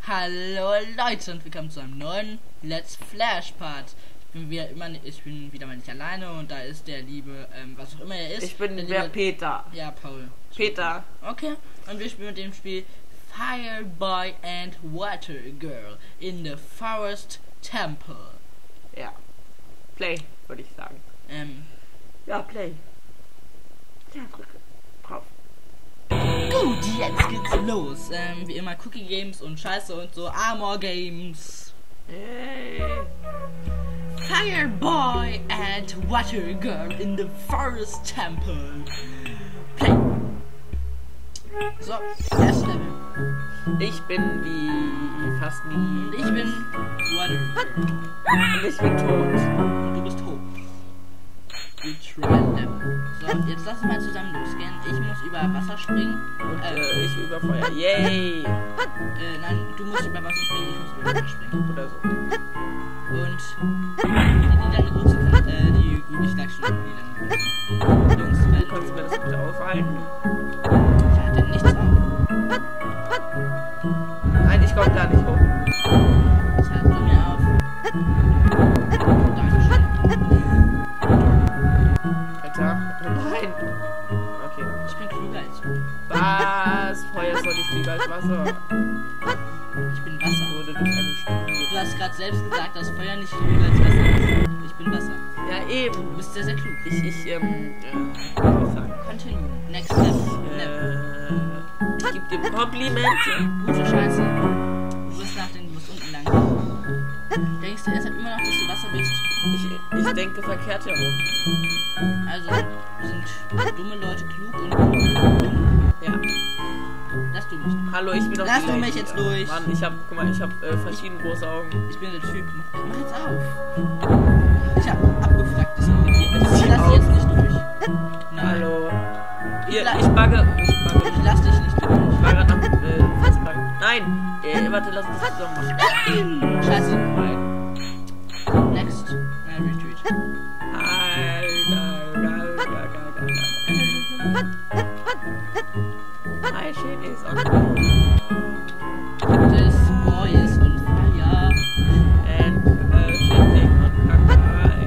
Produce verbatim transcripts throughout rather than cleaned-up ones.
Hallo Leute und willkommen zu einem neuen Let's Flash Part. Ich bin wieder immer ich bin wieder mal nicht alleine und da ist der liebe, ähm, was auch immer er ist. Ich bin der, der liebe, Peter. Ja, Paul. Peter. Okay. Und wir spielen mit dem Spiel Fire Boy and Water Girl in the Forest Temple. Ja. Play, würde ich sagen. Ähm. Ja, Play. Ja, drücke. Drauf. Gut, jetzt geht's los. Ähm, wie immer Cookie Games und Scheiße und so Armor Games. Hey. Fire Boy and Water Girl in the Forest Temple. Play. So, erstes Level. Ich bin wie fast nie. Und ich bin Water Girl. Und ich bin tot. Und du bist hoch. Wir tryen Level. So, jetzt lass uns mal zusammen losgehen. Ich muss über Wasser springen. Und äh, äh, ich über Feuer. Yay! Äh, nein, du musst über Wasser springen, ich muss über Wasser springen. Oder so. Und die, die deine Grüße kann, äh, die, gut, ich sag schon, die deine Grüße. Jungs, weil Kannst du mir das bitte aufhalten? ich hatte nichts auf. Nein, ich komme gar nicht hoch. Das halt du mir auf. Dankeschön. Alter. Nein. Okay. Ich bin klüger als du. Was? Feuer ist doch nicht lieber als Wasser. Ich bin Wasser. Wurde durch eine Studie. Du hast gerade selbst gesagt, dass Feuer nicht klüger als Wasser ist. Ich bin Wasser. Ja, eben. Du bist sehr, sehr klug. Ich, ich, ähm, äh, was soll ich sagen? Continue. Next level. Level. Äh, ich geb dir Komplimente. Gute Scheiße. Du wirst nachdenken, du musst unten lang gehen. Denkst du deshalb immer noch, dass du Wasser bist? Ich, ich denke verkehrt herum. Also sind dumme Leute klug und klug dumm? Ja. Lass du mich. Hallo, ich bin doch Lass die du Lady. mich jetzt durch. Mann, ich hab, guck mal, ich hab äh, verschiedene große Augen. Ich bin der Typ. Mach, mach jetzt auf. Ich hab abgefragt, das irritiert. Ich lass dich jetzt nicht durch. Nein. Hallo. Ich, Hier, la ich bagge. Ich bagge. ich lass dich nicht durch. Ich war gerade am äh, Festbaggen. Nein! Äh, warte, lass uns das zusammen machen. Scheiße. Nein. Next. Nein, retreat. Alter, Alter, Alter, My shit is on fire. This boy is on fire. And uh, shitting on Kaka.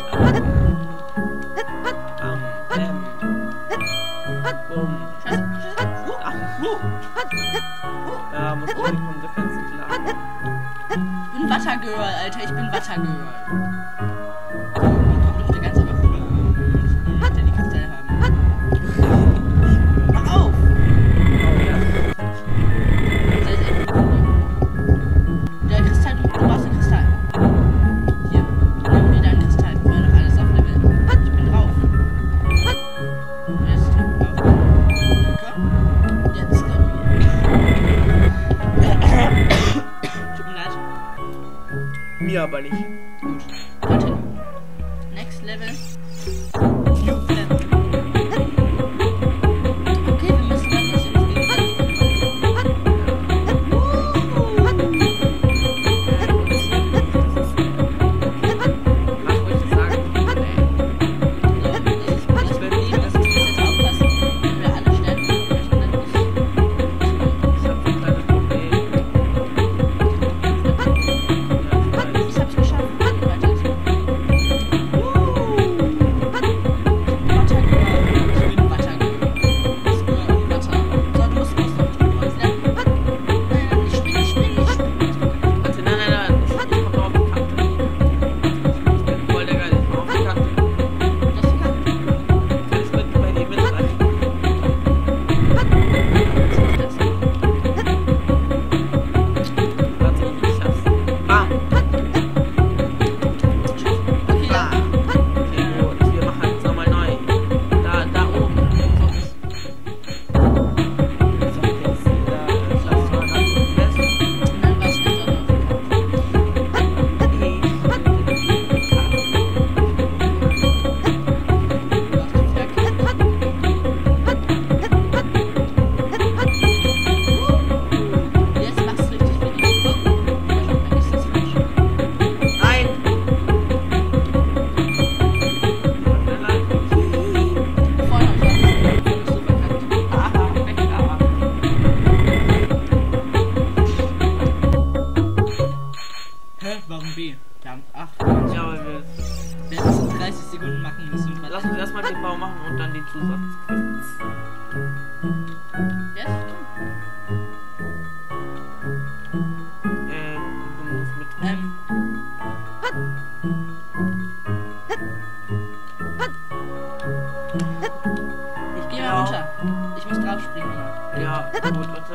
Um, ähm. Bumm. Scheiße. Scheiße. Ach, Uh. ja, muss man die Konsequenzen klar. Ich bin Wassergirl, Alter. Ich bin Wassergirl. So, man kommt doch da ganz einfach rüber. Ich möchte die Kristalle haben. Mach auf! Das ist echt gut von dir. Der Kristall, du, du brauchst den Kristall. Hier, nimm mir deinen Kristall. Wir wollen doch alles auf Level. Ich bin drauf. Jetzt drauf. Danke. Jetzt kommen wir. Tut mir leid. Mir aber nicht. Gut. Continue. Next level. New level. Okay, wir müssen dann jetzt ins Was wollte ich sagen? Nee. So, das ist das Problem, dass wir jetzt aufpassen. Wenn wir alle sterben, möchten dann nicht. Ich hab ein kleines Problem. Ich hab's geschafft. Weiter. machen B. Wir haben acht. Ja, weil wir... Wir hätten es in dreißig Sekunden machen müssen. Lass uns erstmal den Bau machen und dann die Zusatzquests. Yes? Äh, du musst mit... Ähm. Ich gehe mal runter. Ich muss drauf springen. Ja, gut, warte.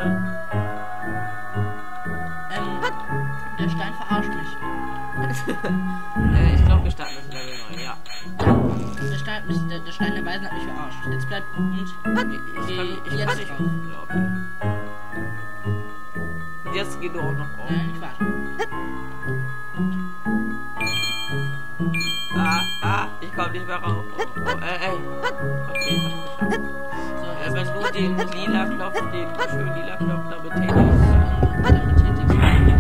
Ähm, der Stein verarscht mich. äh, ich glaube, wir starten das Level neu, ja. Ja, der Stein, mich, der, der Stein der Weisen hat mich verarscht. Jetzt bleibt und Ich, ich kann, ich jetzt kann nicht. drauf. Ja, okay. Und jetzt geht du auch noch drauf. Nein, ich warte. Ah, ah, ich komm nicht mehr raus. Oh, oh, äh, ey. Okay, ich hab's geschafft. So, Äh, wenn du den lila Knopf, den schönen lila Knopf da betätigst. dann betätigst du die.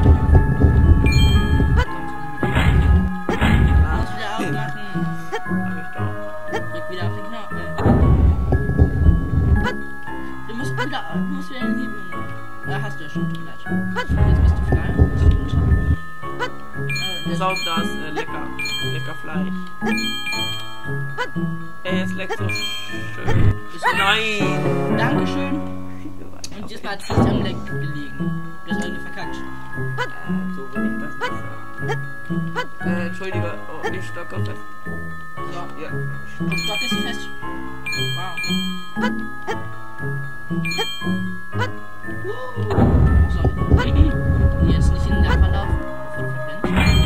Muss wieder aufmachen. Hab ich doch. Drück wieder auf den Knopf. Du musst wieder, du musst wieder den Hebel. Da hast du ja schon, tut mir leid. Jetzt bist du frei. Bist du runter. Äh, So, das äh, lecker. Lecker Fleisch. Ey, es leckt so schön. Nein! Dankeschön. Und diesmal hat es nicht am Leck gelegen. Du hast irgendwie verkackt. Äh, so will ich das nicht sagen. Äh, entschuldige. Oh, ich stocke fest. So, Ja. der Stock ist fest. Wow. So, jetzt nicht in den Lava laufen, bevor du verbrennst.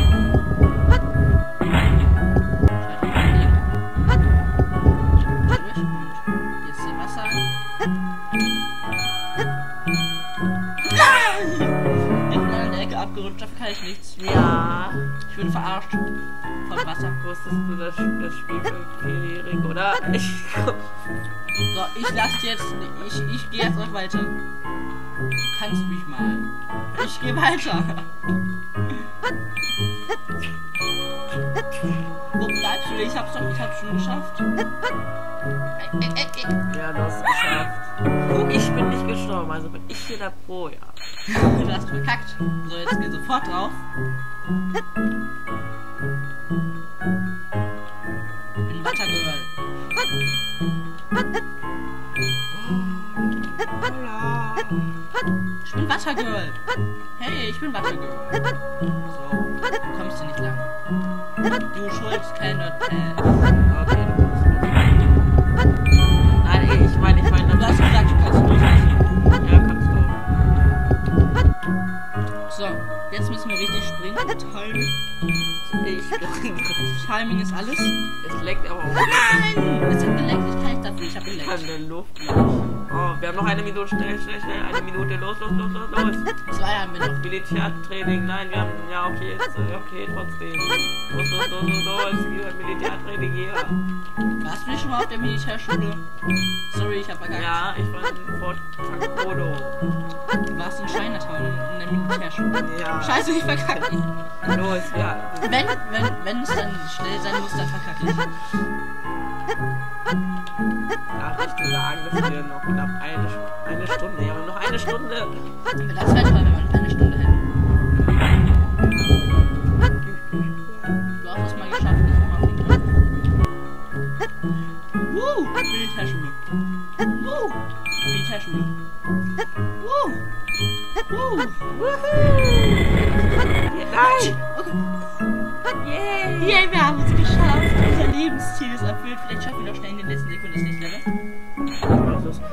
Jetzt hier Wasser. Ich bin an der Ecke abgerutscht, dafür kann ich nichts. Ja. Ich bin verarscht von Wasser. Wusstest du das, das Spiel für Vierjährige, oder? Ich So, ich lass jetzt. Ich, ich gehe jetzt auch weiter. Du kannst mich mal. Ich gehe weiter. Wo bleibst du? Ich hab's doch, ich hab's schon geschafft. Ey, ey, ey, ey. Ja, du hast es geschafft. Ich bin nicht gestorben, also bin ich hier der Pro, ja. Du hast verkackt. So, jetzt geh sofort drauf. Ich bin Wattergirl. Ich bin Wattergirl. Hey, ich bin Wattergirl. So, du kommst hier nicht lang. Du schuldest keine äh. Okay, du kannst los. Nein, ey, ich meine, ich meine, Du hast gesagt, du kannst los. ja, kannst du. So, jetzt müssen wir richtig springen. Timing. Ich springe. Timing ist alles. Es leckt aber auch. Nein! Es hat geleckt, ich kann nicht dafür, ich hab Ich geleckt. kann der Luft nicht. Oh, wir haben noch eine Minute, schnell, schnell, schnell, eine Minute, los, los, los, los, los. Zwei haben wir noch. Militärtraining, nein, wir haben, ja, okay, jetzt, äh, okay, trotzdem. Los, los, los, los, los, wir Militärtraining hier. Warst du nicht schon mal auf der Militärschule? Sorry, ich hab verkackt. Ja, ich war in Fort Takodo. Du warst in Chinatown in der Militärschule. Ja. Scheiße, ich verkacke. Los, ja. Wenn, wenn, wenn es dann schnell sein muss, dann verkacke ich. Darf ich dir sagen, dass wir noch knapp eine, eine Stunde, ja, noch eine Stunde. Das wäre toll, wenn wir noch eine Stunde hätten. Du hast es mal geschafft, nicht immer auf den Knopf. Woo! Militärschule. Woo! Militärschule. Woo! Woo! Nein! Yay! Yay, wir haben es geschafft! Unser Lebensziel ist erfüllt. Vielleicht schaffen wir noch schnell in den letzten Sekunden das nächste Level. Los, los.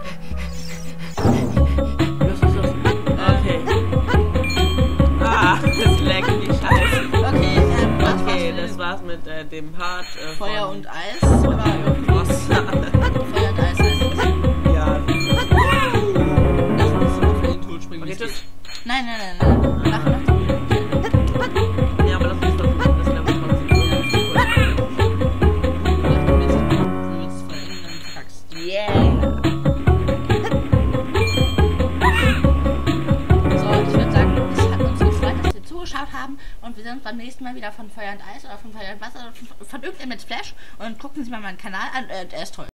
Los, los, los. Okay. Ah, das leckt die Scheiße. Okay, ähm, das Okay, war's das war's mit äh, dem Part. Äh, Feuer von und Eis. Aber irgendwie Wasser. Feuer und Eis heißt es. Ja. Lass uns auf den Tod springen. Okay, wie es tschüss. geht. Nein, nein, nein, nein. Mach, mach. Ja, aber das ist doch das Level trotzdem. Yeah. So, ich würde sagen, es hat uns gefreut, dass wir zugeschaut haben und wir sehen uns beim nächsten Mal wieder von Feuer und Eis oder von Feuer und Wasser oder von, von irgendeinem mit Splash und gucken Sie mal meinen Kanal an, äh, der ist toll.